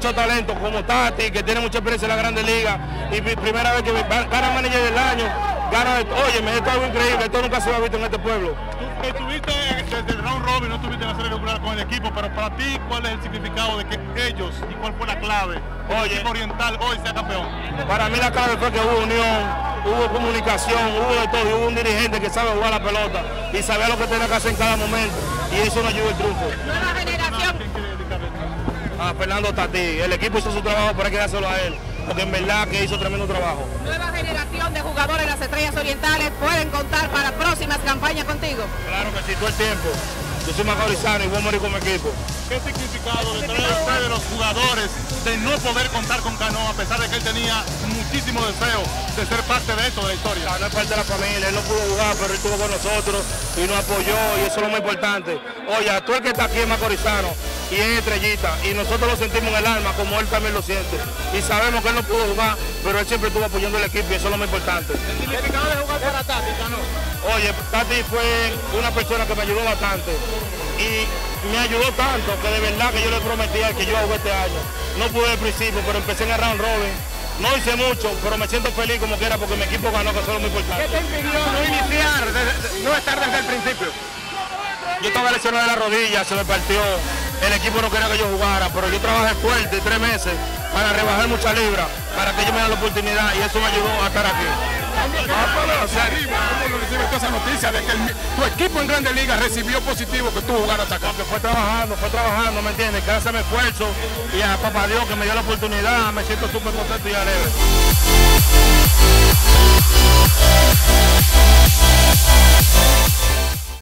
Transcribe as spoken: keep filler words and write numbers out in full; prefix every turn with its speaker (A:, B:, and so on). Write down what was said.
A: mucho talento, como Tati, que tiene mucha experiencia en la Grandes Ligas, y primera vez que gana manager del año, gana, oye, esto es algo increíble, esto nunca se ha visto en este pueblo.
B: Tú estuviste desde el round robin, no estuviste en la serie regular con el equipo, pero para ti, ¿cuál es el significado de que ellos y cuál fue la clave de que el equipo oriental hoy sea campeón?
A: Para mí la clave fue que hubo unión, hubo comunicación, hubo de todo, y hubo un dirigente que sabe jugar la pelota y sabía lo que tenía que hacer en cada momento, y eso nos ayudó el triunfo.
C: Nueva generación.
A: A Fernando Tati, el equipo hizo su trabajo, pero hay que dárselo a él, porque en verdad que hizo tremendo trabajo.
C: Nueva generación de jugadores de las Estrellas Orientales pueden contar para próximas campañas contigo.
A: Claro que sí, todo el tiempo. Yo soy macorizano y voy a morir con mi equipo.
B: ¿Qué significado le trae a usted de los jugadores de no poder contar con Cano, a pesar de que él tenía muchísimo deseo de ser parte de esto, de la historia?
A: Cano es parte de la familia, él no pudo jugar, pero él estuvo con nosotros y nos apoyó, y eso es lo más importante. Oye, tú el que está aquí es macorizano y es estrellita, y nosotros lo sentimos en el alma como él también lo siente. Y sabemos que él no pudo jugar, pero él siempre estuvo apoyando al equipo y eso es lo más importante.
B: ¿El significado de jugar para Tati, Cano?
A: Oye, Tati fue una persona que me ayudó bastante y me ayudó tanto que de verdad que yo le prometía que yo iba a jugar este año. No pude al principio, pero empecé en el round robin. No hice mucho, pero me siento feliz como quiera porque mi equipo ganó, que eso es lo muy importante.
B: ¿Qué te impidió no iniciar, desde, no estar desde el principio?
A: Yo estaba lesionado de la rodilla, se me partió. El equipo no quería que yo jugara, pero yo trabajé fuerte tres meses para rebajar muchas libras, para que ellos me dieran la oportunidad, y eso me ayudó a estar aquí.
B: O sea, ¿cómo lo recibe toda esa noticia de que el, tu equipo en Grandes Ligas recibió positivo que tú jugaras acá?
A: Porque fue trabajando, fue trabajando, ¿me entiendes? Gracias a mi esfuerzo y a papá Dios que me dio la oportunidad, me siento súper contento y alegre.